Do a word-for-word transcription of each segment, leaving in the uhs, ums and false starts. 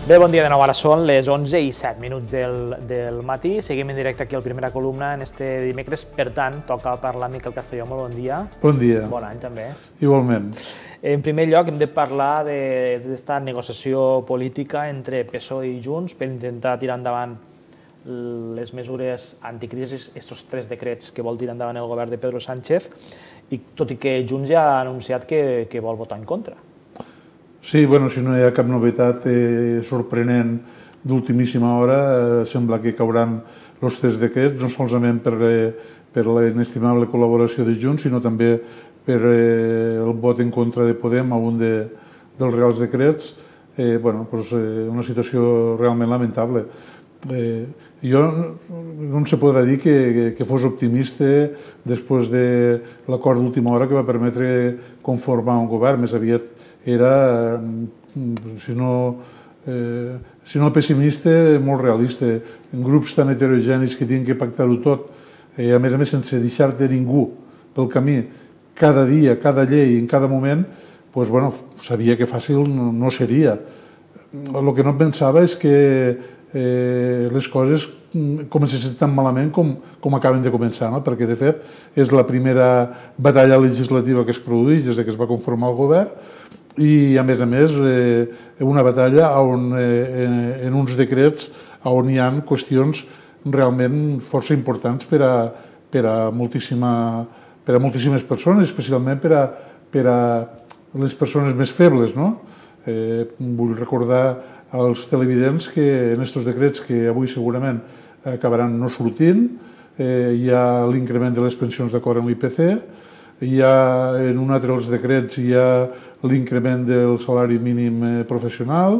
Bé, bon dia de nou. Ara són les onze i set minuts del, del matí. Seguim en directe aquí a la primera columna en este dimecres. Per tant, toca parlar amb Miquel Castelló. Molt bon dia. Bon dia. Bon any, també. Igualment. En primer lloc, hem de parlar d'aquesta negociació política entre P S O E i Junts per intentar tirar endavant les mesures anticrisis, aquests tres decrets que vol tirar endavant el govern de Pedro Sánchez, i tot i que Junts ja ha anunciat que, que vol votar en contra. Sí, bueno, si no hi ha cap novetat eh, sorprenent d'ultimíssima hora, eh, sembla que cauran els tres decrets, no solament per, eh, per la inestimable col·laboració de Junts, sinó també per eh, el vot en contra de Podem a un de, dels reals decrets. Eh, bueno, pues, eh, una situació realment lamentable. Eh, jo no se podrà dir que, que, que fos optimista després de l'acord d'última hora que va permetre conformar un govern. Més aviat era, si no, eh, si no pessimista, molt realista. En grups tan heterogenis que tenen que pactar-ho tot, eh, a més a més sense deixar-te ningú pel camí, cada dia, cada llei, en cada moment, pues, bueno, sabia que fàcil no, no seria. El que no pensava és que eh, les coses comencessin tan malament com, com acaben de començar, no? Perquè, de fet, és la primera batalla legislativa que es produeix des que es va conformar el govern, i, a més a més, eh, una batalla on, eh, en uns decrets on hi ha qüestions realment força importants per a, per a, moltíssima, per a moltíssimes persones, especialment per a, per a les persones més febles, no? Eh, vull recordar als televidents que en aquests decrets, que avui segurament acabaran no sortint, eh, hi ha l'increment de les pensions d'acord amb l'I P C, hi ha, en un altre dels decrets hi ha l'increment del salari mínim professional,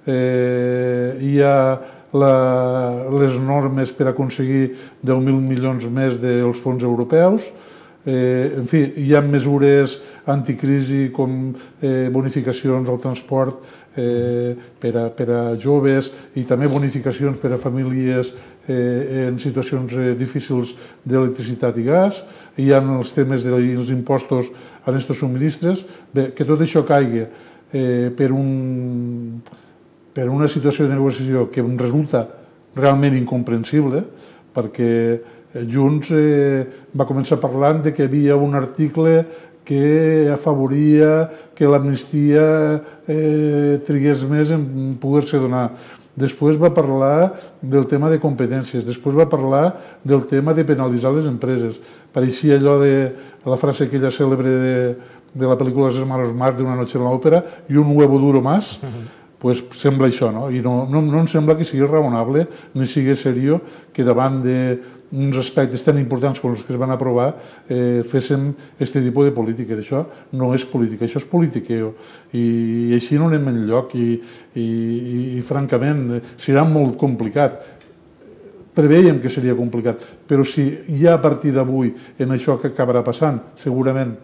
eh, hi ha la, les normes per aconseguir deu mil milions més dels fons europeus, eh, en fi, hi ha mesures anticrisi com eh, bonificacions al transport eh, per, a, per a joves i també bonificacions per a famílies eh, en situacions eh, difícils d'electricitat i gas. Hi ha els temes dels impostos a aquests subministres. Bé, que tot això caigui eh, per, un, per una situació de negociació que em resulta realment incomprensible, perquè Junts eh, va començar parlant de que hi havia un article que afavoria que l'amnistia eh, trigués més en poder-se donar. Després va parlar del tema de competències, després va parlar del tema de penalitzar les empreses. Pareixia allò de la frase aquella cèlebre de, de la pel·lícula Los Hermanos Marx, d'Una noche en l'òpera, i un huevo duro más, pues sembla això, no? I no, no, no em sembla que sigui raonable ni sigui seriós que davant d'uns aspectes tan importants com els que es van aprovar eh, féssim aquest tipus de política. Això no és política, això és politiqueo. I, i així no anem enlloc i, i, i, i francament serà molt complicat. Preveiem que seria complicat, però si ja a partir d'avui en això que acabarà passant, segurament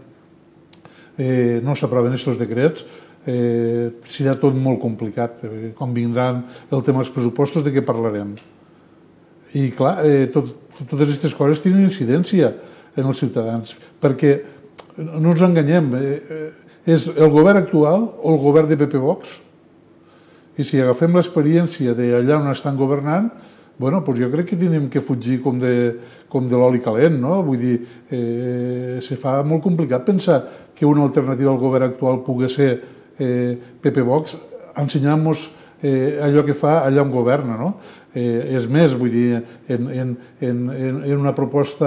eh, no s'aproven aquests decrets, Eh, serà tot molt complicat. Eh, quan vindran el tema dels pressupostos, de què parlarem? I clar, eh, tot, totes aquestes coses tenen incidència en els ciutadans, perquè no ens enganyem, eh, és el govern actual o el govern de P P Vox, i si agafem l'experiència d'allà on estan governant, bueno, doncs jo crec que tenim que fugir com de, com de l'oli calent, no? Vull dir, eh, se fa molt complicat pensar que una alternativa al govern actual pugui ser Eh, P P Vox, ensenyant-nos eh, allò que fa allà on governa, no? Eh, és més, vull dir, en, en, en, en una proposta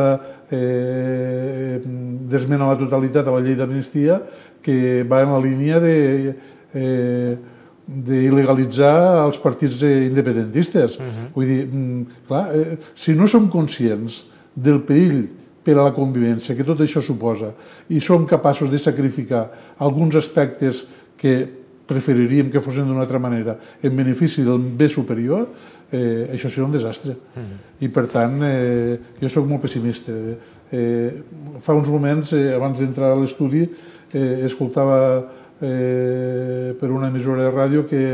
eh, d'esmena a la totalitat a la llei d'amnistia que va en la línia de eh, d'il·legalitzar els partits independentistes. Uh-huh. Vull dir, clar, eh, si no som conscients del perill per a la convivència que tot això suposa i som capaços de sacrificar alguns aspectes que preferiríem que fossin d'una altra manera en benefici del bé superior, eh, això serà un desastre. Mm. I per tant, eh, jo soc molt pessimista. Eh, fa uns moments, eh, abans d'entrar a l'estudi, eh, escoltava eh, per una emissora de ràdio que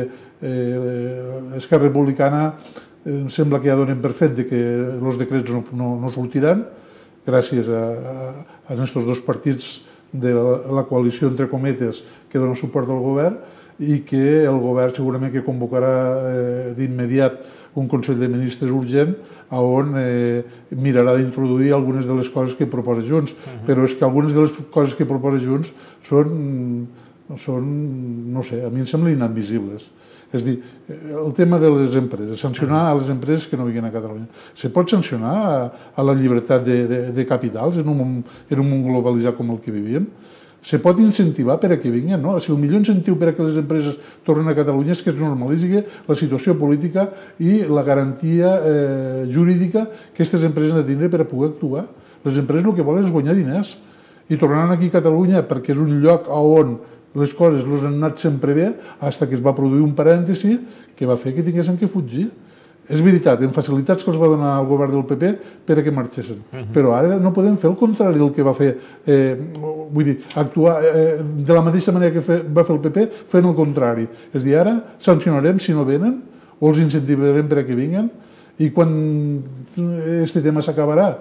eh, Esquerra Republicana eh, em sembla que ja donen per fet de que els decrets no, no, no sortiran gràcies a, a, a aquests dos partits de la, la coalició, entre cometes, que dona suport al govern, i que el govern segurament que convocarà d'immediat un Consell de Ministres urgent on eh, mirarà d'introduir algunes de les coses que proposa Junts. Uh-huh. Però és que algunes de les coses que proposa Junts són, són, no sé, a mi em sembla inadmissibles. És a dir, el tema de les empreses, sancionar a les empreses que no vinguin a Catalunya. Se pot sancionar a, a la llibertat de, de, de capitals en un, món, en un món globalitzat com el que vivíem? Se pot incentivar per a que vinguin, no? Si el millor incentiu per a que les empreses tornen a Catalunya és que es normalitzi la situació política i la garantia eh, jurídica que aquestes empreses han de tindre per a poder actuar. Les empreses el que volen és guanyar diners i tornaran aquí a Catalunya perquè és un lloc on les coses els han anat sempre bé fins que es va produir un parèntesi que va fer que tinguessin que fugir. És veritat, en facilitats que els va donar el govern del P P per a que marxessin. Uh-huh. Però ara no podem fer el contrari del que va fer, eh, vull dir, actuar eh, de la mateixa manera que fe, va fer el P P, fent el contrari. És a dir, ara sancionarem si no venen o els incentivarem per a que vinguin i quan aquest tema s'acabarà,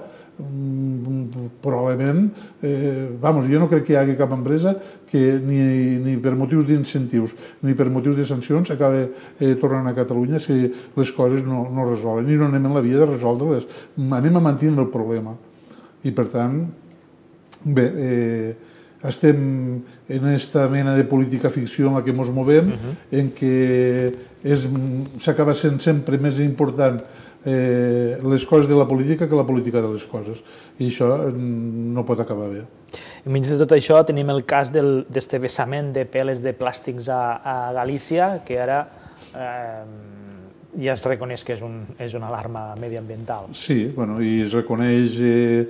probablement, eh, vamos, jo no crec que hi hagi cap empresa que ni, ni per motius d'incentius ni per motius de sancions acabi eh, tornant a Catalunya si les coses no, no resolen i no anem en la via de resoldre-les. Anem a mantenir el problema. I per tant, bé, eh, estem en aquesta mena de política ficció en la que ens movem, uh-huh. en què s'acaba sent sempre més important Eh, les coses de la política que la política de les coses. I això no pot acabar bé. Enmig de tot això tenim el cas d'aquest vessament de peles de plàstics a, a Galícia, que ara eh, ja es reconeix que és, un, és una alarma mediambiental. Sí, bueno, i es reconeix, eh,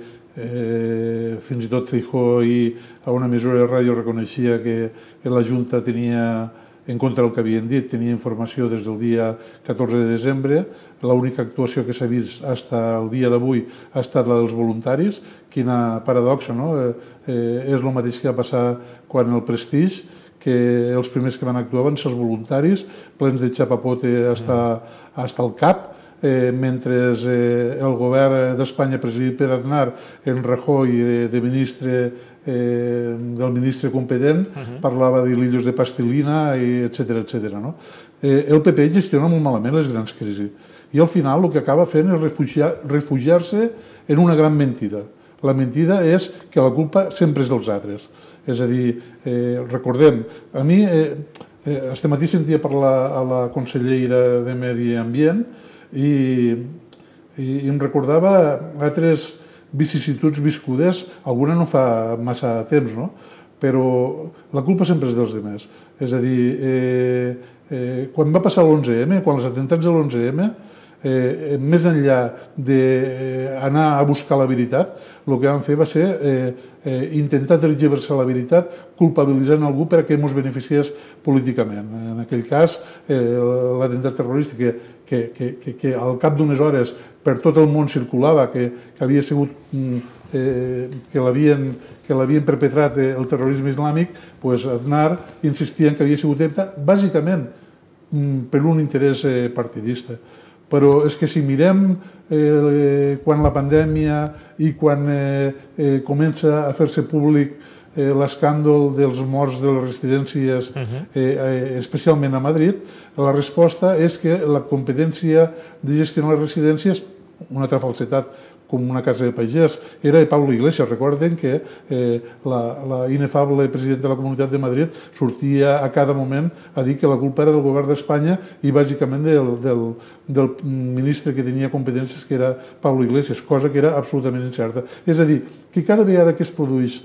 eh, fins i tot Feijóo i a una emissora de ràdio reconeixia que la Junta tenia en contra del que havien dit, tenia informació des del dia catorze de desembre. L'única actuació que s'ha vist fins al dia d'avui ha estat la dels voluntaris. Quina paradoxa, no? Eh, és el mateix que va passar quan el Prestige, que els primers que van actuar van ser els voluntaris, plens de xapapote fins al cap, eh, mentre eh, el govern d'Espanya, presidit per Aznar, en Rajoy, de, de ministre Eh, del ministre competent, uh-huh. parlava d'hilillos de pastilina, etcètera, etcètera. No? Eh, el P P gestiona molt malament les grans crisis i al final el que acaba fent és refugiar, refugiar-se en una gran mentida. La mentida és que la culpa sempre és dels altres. És a dir, eh, recordem, a mi, eh, eh, este matí sentia parlar a la consellera de Medi Ambient i, i em recordava altres vicissituds viscudes, alguna no fa massa temps, no? Però la culpa sempre és dels altres. És a dir, eh, eh, quan va passar l'onze eme, quan els atentats de l'onze eme, eh, més enllà d'anar a buscar la veritat, el que van fer va ser eh, eh, intentar tergiversar la veritat culpabilitzant algú per a que ens beneficiés políticament. En aquell cas, eh, l'atemptat terrorista que, que, que, que al cap d'unes hores per tot el món circulava que, que havia sigut eh, que l'havien que l'havien perpetrat el terrorisme islàmic, pues Aznar insistia en que havia sigut ETA bàsicament per un interès partidista. Però és que si mirem eh, quan la pandèmia i quan eh, eh, comença a fer-se públic eh, l'escàndol dels morts de les residències, uh-huh. eh, especialment a Madrid, la resposta és que la competència de gestionar les residències, una altra falsetat com una casa de pagès, era de Pablo Iglesias. Recorden que eh, la, la inefable presidenta de la Comunitat de Madrid sortia a cada moment a dir que la culpa era del govern d'Espanya i bàsicament del, del, del ministre que tenia competències, que era Pablo Iglesias, cosa que era absolutament incerta. És a dir, que cada vegada que es produeix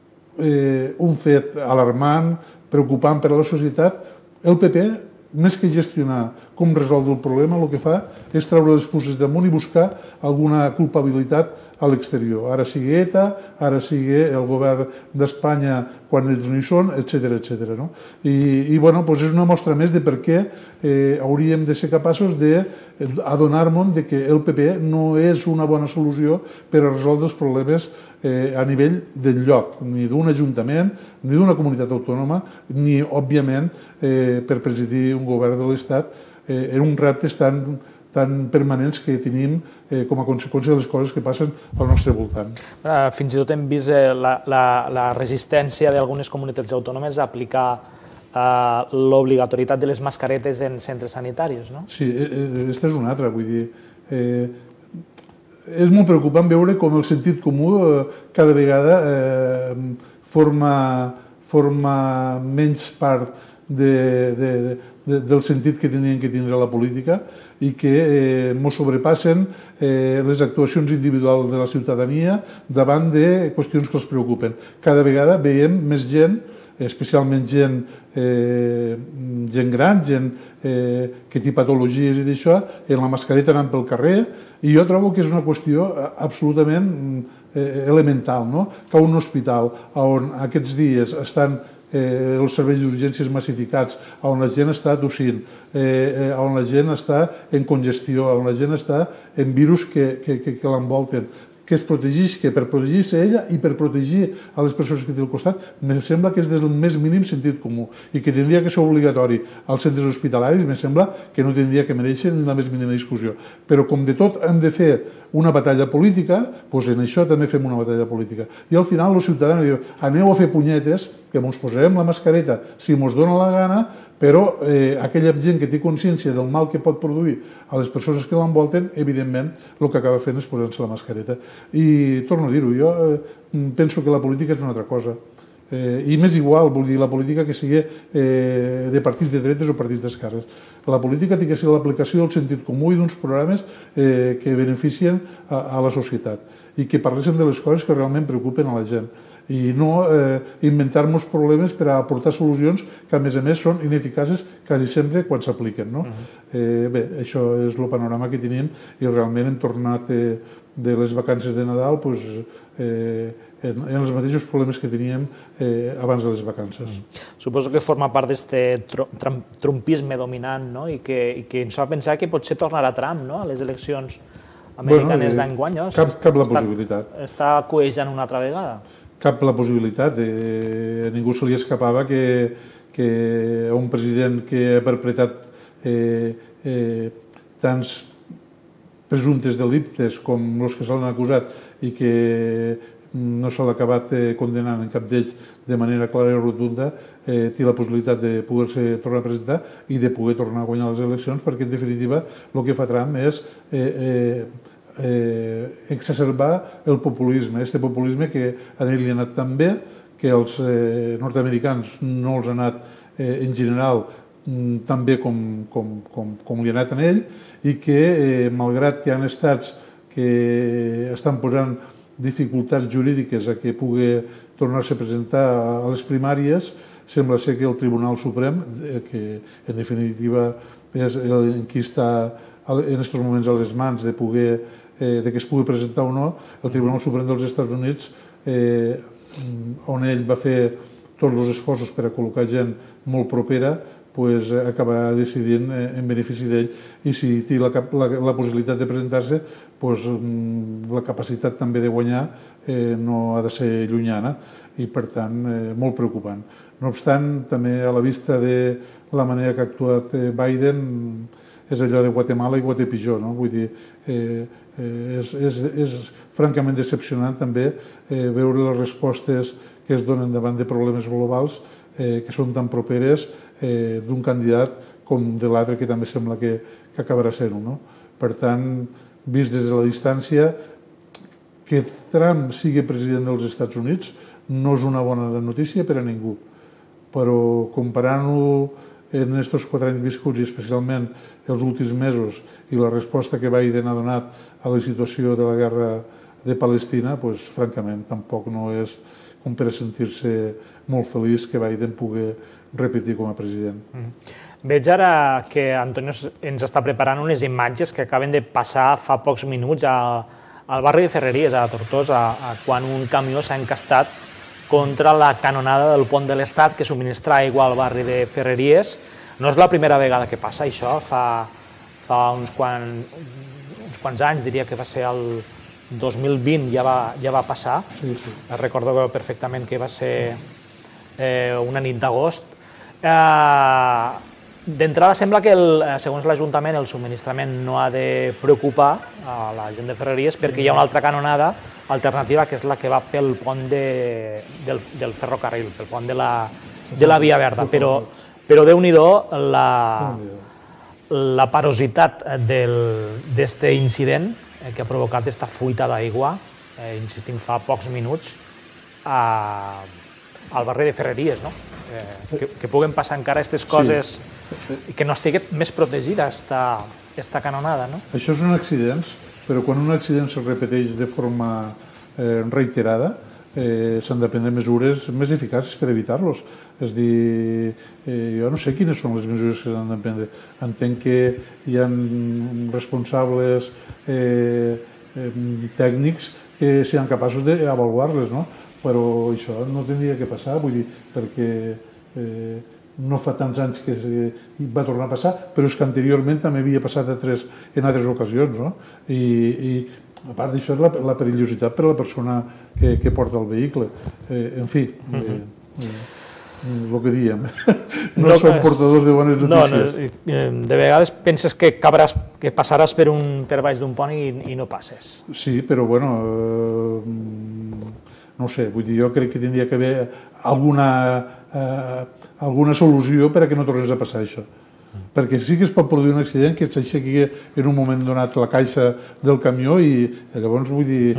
eh, un fet alarmant, preocupant per a la societat, el P P, més que gestionar com resoldre el problema, el que fa és treure les puces damunt i buscar alguna culpabilitat a l'exterior. Ara sigui ETA, ara sigui el govern d'Espanya quan ells no hi són, etcètera, etcètera. No? I, i bueno, doncs és una mostra més de per què eh, hauríem de ser capaços d'adonar-nos de que el P P no és una bona solució per a resoldre els problemes eh, a nivell del lloc, ni d'un ajuntament, ni d'una comunitat autònoma, ni, òbviament, eh, per presidir un govern de l'Estat eh, en uns reptes tan tan permanents que tenim eh, com a conseqüència de les coses que passen al nostre voltant. Fins i tot hem vist eh, la, la, la resistència d'algunes comunitats autònomes a aplicar l'obligatorietat de les mascaretes en centres sanitaris, no? Sí, aquesta és una altra, vull dir... És molt preocupant veure com el sentit comú cada vegada forma menys part del sentit que tenien que tindre la política i que ens sobrepassen les actuacions individuals de la ciutadania davant de qüestions que els preocupen. Cada vegada veiem més gent, especialment gent gent gran, gent que té patologies i d'això, en la mascareta anant pel carrer, i jo trobo que és una qüestió absolutament elemental, que a un hospital on aquests dies estan els serveis d'urgències massificats, on la gent està tossint, on la gent està en congestió, on la gent està en virus que l'envolten, que es protegeix, que per protegir-se ella i per protegir a les persones que té al costat, em sembla que és des del més mínim sentit comú i que tindria que ser obligatori als centres hospitalaris, em sembla que no tindria que mereixer ni la més mínima discussió. Però com de tot hem de fer una batalla política, doncs en això també fem una batalla política. I al final els ciutadans diuen, aneu a fer punyetes, que ens posarem la mascareta si ens dona la gana, però aquella gent que té consciència del mal que pot produir a les persones que l'envolten, evidentment, el que acaba fent és posar-se la mascareta. I torno a dir-ho, jo penso que la política és una altra cosa. I m'és igual, vull dir, la política que sigui de partits de dretes o partits d'esquerres. La política té que ser l'aplicació del sentit comú i d'uns programes que beneficien a la societat i que parlessin de les coses que realment preocupen a la gent i no inventar-nos problemes per a aportar solucions que, a més a més, són ineficaces quasi sempre quan s'apliquen. Bé, això és el panorama que tenim i realment hem tornat de les vacances de Nadal en els mateixos problemes que teníem abans de les vacances. Suposo que forma part d'aquest trumpisme dominant i que ens fa pensar que potser tornarà Trump a les eleccions americanes d'enguany. Cap la possibilitat. Està coejant una altra vegada. Cap la possibilitat. A ningú se li escapava que un president que ha perpetrat tants presumptes delictes com els que se l'han acusat i que no se l'ha acabat condenant en cap d'ells de manera clara i rotunda, té la possibilitat de poder-se tornar a presentar i de poder tornar a guanyar les eleccions, perquè en definitiva el que fa Trump és exacerbar el populisme, aquest populisme que a ell li ha anat tan bé, que als nord-americans no els ha anat en general tan bé com li ha anat a ell, i que malgrat que hi ha estats que estan posant dificultats jurídiques a que pugui tornar-se a presentar a les primàries, sembla ser que el Tribunal Suprem, que en definitiva és qui està en aquests moments a les mans de que es pugui presentar o no, el Tribunal Suprem dels Estats Units, on ell va fer tots els esforços per a col·locar gent molt propera, acabarà decidint en benefici d'ell, i si té la possibilitat de presentar-se, la capacitat també de guanyar no ha de ser llunyana i, per tant, molt preocupant. No obstant, també a la vista de la manera que ha actuat Biden, és allò de Guatemala i Guatepijó, no? Vull dir, és francament decepcionant també veure les respostes que es donen davant de problemes globals que són tan properes d'un candidat com de l'altre, que també sembla que acabarà sent-ho. Per tant, vist des de la distància, que Trump sigui president dels Estats Units no és una bona notícia per a ningú, però comparant-ho en aquests quatre anys viscuts i especialment els últims mesos i la resposta que Biden ha donat a la situació de la guerra de Palestina, francament, tampoc no és com per a sentir-se molt feliç que Biden pugui repetir com a president. Veig ara que Antonio ens està preparant unes imatges que acaben de passar fa pocs minuts al barri de Ferreries, a Tortosa, quan un camió s'ha encastat contra la canonada del pont de l'Estat que subministra aigua al barri de Ferreries. No és la primera vegada que passa això, fa uns quants anys, diria que va ser el dos mil vint, ja va passar. Recordo perfectament que va ser una nit d'agost. D'entrada sembla que, segons l'Ajuntament, el subministrament no ha de preocupar a la gent de Ferreries perquè hi ha una altra canonada alternativa, que és la que va pel pont del ferrocarril, pel pont de la de la Via Verda, però, però Déu-n'hi-do la, la perositat d'aquest incident que ha provocat aquesta fuita d'aigua, eh, insistim, fa pocs minuts, a, al barri de Ferreries, no? Eh, que, que puguen passar encara aquestes coses i que no estigui més protegida esta, esta canonada, no? Això són accidents, però quan un accident se repeteix de forma eh, reiterada, eh, s'han de prendre mesures més eficaces per evitar-los. És a dir, eh, jo no sé quines són les mesures que s'han de prendre. Entenc que hi ha responsables eh, eh, tècnics que siguin capaços d'avaluar-les, no? Però això no tindria que passar, vull dir, perquè eh, no fa tants anys que va tornar a passar, però és que anteriorment també havia passat a tres, en altres ocasions, no? I, i a part d'això és la, la perillositat per a la persona que, que porta el vehicle. Eh, en fi, eh, eh, el que diem, no, no som portadors de bones notícies. No, no, de vegades penses que, cabràs, que passaràs per, un, per baix d'un pont i, i no passes. Sí, però bueno, eh, no ho sé, vull dir, jo crec que tindria que haver alguna, eh, alguna solució per a que no tornés a passar això. Perquè sí que es pot produir un accident que s'aixequi en un moment donat la caixa del camió i llavors, vull dir,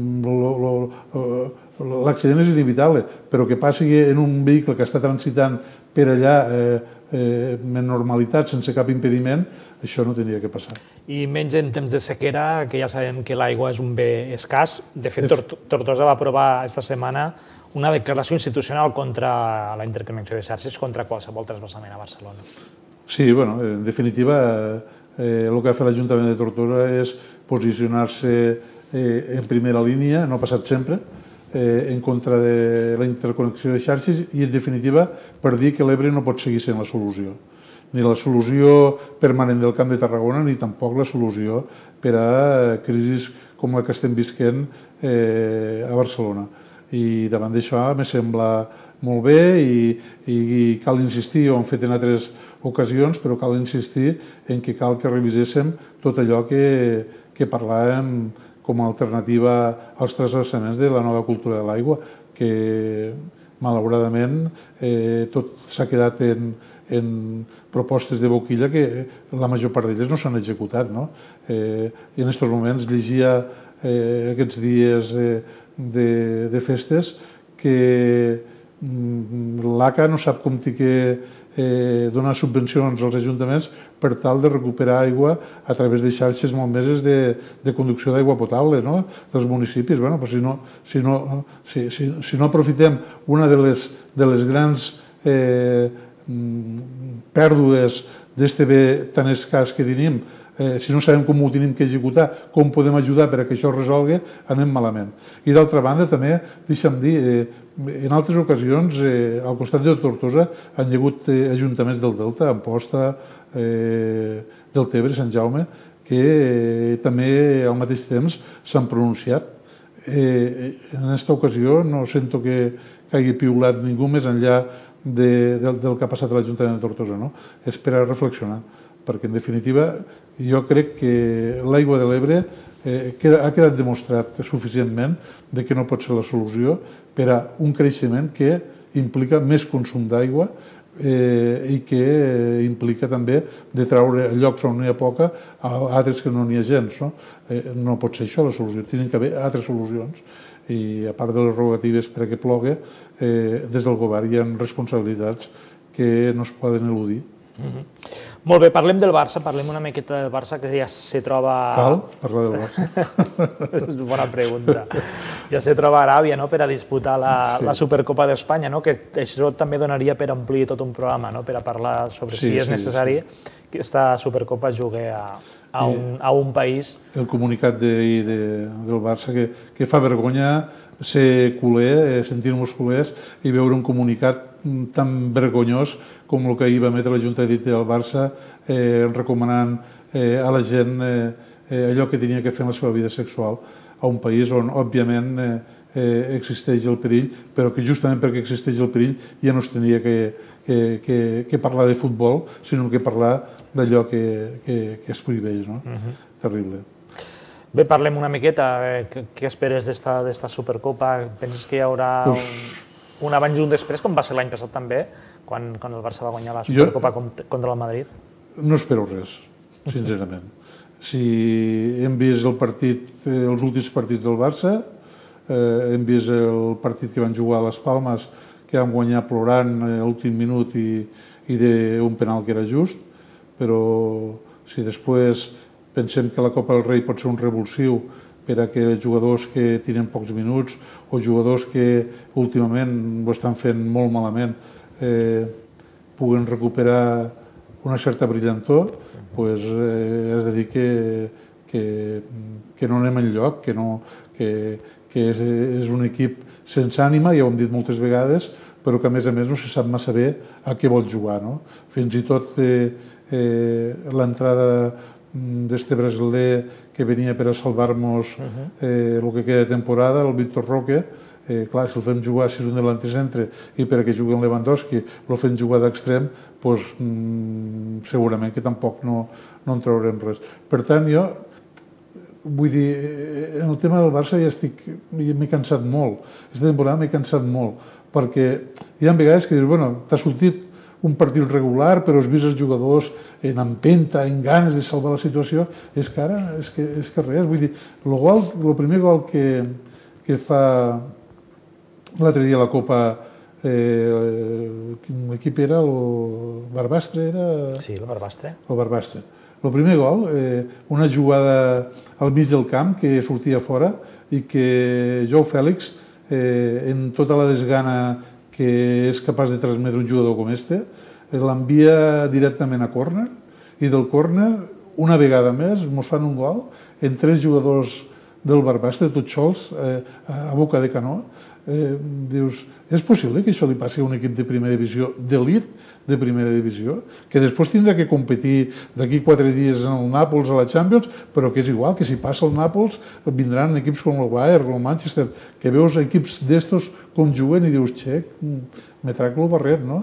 l'accident és inevitable, però que passi en un vehicle que està transitant per allà eh, eh, amb normalitat, sense cap impediment, això no tindria que passar. I menys en temps de sequera, que ja sabem que l'aigua és un bé escàs. De fet, Tortosa va aprovar aquesta setmana una declaració institucional contra la interconnexió de xarxes, contra qualsevol transvasament a Barcelona. Sí, bueno, en definitiva, eh, el que ha fet l'Ajuntament de Tortosa és posicionar-se eh, en primera línia, no ha passat sempre, eh, en contra de la interconnexió de xarxes i, en definitiva, per dir que l'Ebre no pot seguir sent la solució. Ni la solució permanent del Camp de Tarragona, ni tampoc la solució per a crisis com la que estem visquent eh, a Barcelona. I davant d'això me sembla molt bé i, i cal insistir, ho hem fet en altres ocasions, però cal insistir en que cal que reviséssim tot allò que, que parlàvem com a alternativa als transvasaments de la nova cultura de l'aigua, que malauradament eh, tot s'ha quedat en, en propostes de boquilla que la major part d'elles no s'han executat. No? Eh, I en aquests moments llegia eh, aquests dies eh, de, de festes que l'A C A no sap com té que eh, donar subvencions als ajuntaments per tal de recuperar aigua a través de xarxes malmeses de, de conducció d'aigua potable, no? Dels municipis. Bueno, però si, no, si, no, si, si, si no aprofitem una de les, de les grans eh, pèrdues d'este bé tan escàs que tenim, eh, si no sabem com ho tenim que executar, com podem ajudar per a que això es resolgui, anem malament. I d'altra banda, també, deixa'm dir, eh, en altres ocasions, eh, al costat de Tortosa, han hi hagut eh, ajuntaments del Delta, Amposta, eh, del Tebre, Sant Jaume, que eh, també al mateix temps s'han pronunciat. Eh, en aquesta ocasió no sento que, que hagi piulat ningú més enllà de, del, del que ha passat a l'Ajuntament de Tortosa. No? És per a reflexionar, perquè en definitiva jo crec que l'aigua de l'Ebre eh, queda, ha quedat demostrat suficientment de que no pot ser la solució per a un creixement que implica més consum d'aigua eh, i que eh, implica també de treure llocs on n'hi ha poca a altres que no n'hi ha gens. No? Eh, no pot ser això la solució, tenen que haver altres solucions. I a part de les rogatives per a que plogui, eh, des del govern hi ha responsabilitats que no es poden eludir. Mm-hmm. Molt bé, parlem del Barça, parlem una miqueta del Barça, que ja se troba... Cal parlar del Barça? És una bona pregunta. Ja se troba a Aràbia, no?, per a disputar la, sí. la Supercopa d'Espanya, no?, que això també donaria per omplir tot un programa, no?, per a parlar sobre sí, si és sí, necessari sí. que aquesta Supercopa jugui a, a, un, a un país. El comunicat de, de, del Barça, que, que fa vergonya ser culer, sentir-nos culers i veure un comunicat tan vergonyós com el que ahir va emetre la Junta Directiva del Barça eh, recomanant eh, a la gent eh, allò que tenia que fer en la seva vida sexual a un país on, òbviament, eh, eh, existeix el perill, però que justament perquè existeix el perill ja no es tenia que, que, que, que parlar de futbol, sinó que parlar d'allò que, que, que es prohibeix. No? Uh-huh. Terrible. Bé, parlem una miqueta. Què esperes d'esta Supercopa? Penses que hi haurà... Pues, un abans i un després, com va ser l'any passat també, quan el Barça va guanyar la Supercopa contra el Madrid? No espero res, sincerament. Si hem vist el partit, els últims partits del Barça, hem vist el partit que van jugar a les Palmes, que vam guanyar plorant a l'últim minut i d'un penal que era just, però si després pensem que la Copa del Rei pot ser un revulsiu per a que jugadors que tenen pocs minuts o jugadors que últimament ho estan fent molt malament puguen recuperar una certa brillantor, doncs has de dir que no anem enlloc, que és un equip sense ànima, ja ho hem dit moltes vegades, però que a més a més no se sap massa bé a què vol jugar. Fins i tot l'entrada d'este brasiler que venia per a salvar-nos el que queda de temporada, el Víctor Roque, clar, si el fem jugar, si és un delanter centre i per a que jugui en Lewandowski el fem jugar d'extrem, doncs segurament que tampoc no en traurem res. Per tant, jo vull dir, en el tema del Barça ja estic, m'he cansat molt. Aquesta temporada m'he cansat molt, perquè hi ha vegades que dius, bueno, t'ha sortit un partit regular, però has vist els jugadors en empenta, en ganes de salvar la situació, és que ara, és que res, vull dir, el primer gol que fa l'altre dia a la Copa, l'equip era el Barbastre, era... Sí, el Barbastre. El Barbastre. El primer gol, una jugada al mig del camp que sortia fora i que Joao Fèlix, en tota la desgana que és capaç de transmetre un jugador com este, l'envia directament a córner i del córner, una vegada més, mos fan un gol en tres jugadors del Barbastre, tots sols, a boca de canó. Dius, és possible que això li passi a un equip de primera divisió, d'elit de primera divisió, que després tindrà que competir d'aquí quatre dies en el Nàpols a la Champions, però que és igual, que si passa el Nàpols vindran equips com el Bayern, el Manchester, que veus equips d'estos com juguen i dius, xec, me trac el barret, no?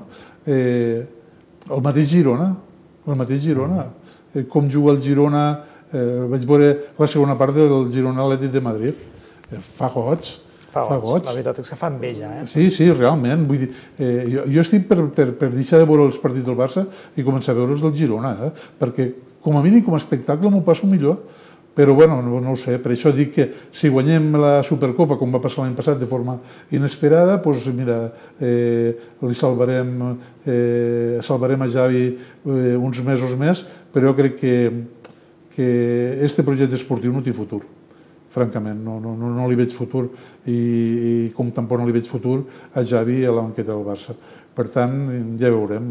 El mateix Girona, el mateix Girona, com juga el Girona, vaig veure la segona part del Girona Atlètic de Madrid, fa goig, fa goig. La veritat és que fa enveja, eh? Sí, sí, realment. Vull dir, jo estic per deixar de veure els partits del Barça i començar a veure els del Girona, perquè com a mínim com a espectacle m'ho passo millor, però bueno, no ho sé, per això dic que si guanyem la Supercopa, com va passar l'any passat de forma inesperada, doncs mira, li salvarem salvarem a Xavi uns mesos més, però jo crec que este projecte esportiu no té futur. Francament, no li veig futur i com tampoc no li veig futur a Xavi a la banqueta del Barça. Per tant, ja veurem.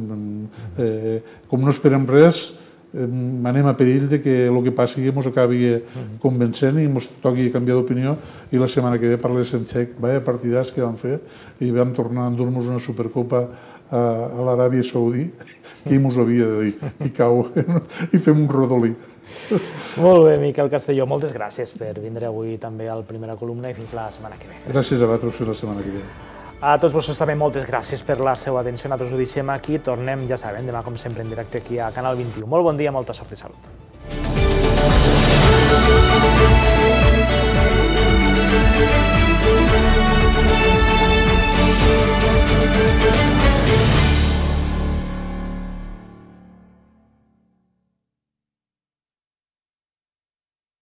Com no esperem res, anem a perill que el que passi ens acabi convencent i ens toqui canviar d'opinió i la setmana que ve parles en xec. Vaya partidars que vam fer i vam tornar a endur-nos una Supercopa a l'Aràbia Saudí, qui mos havia de dir, i cau, i fem un rodolí. Molt bé, Miquel Castelló, moltes gràcies per vindre avui també al Primera Columna i fins la setmana que ve. Gràcies a vosaltres, fins la setmana que ve. A tots vosaltres també moltes gràcies per la seva atenció. Nosaltres ho deixem aquí, tornem, ja saben, demà com sempre en directe aquí a Canal vint-i-u. Molt bon dia, molta sort i salut.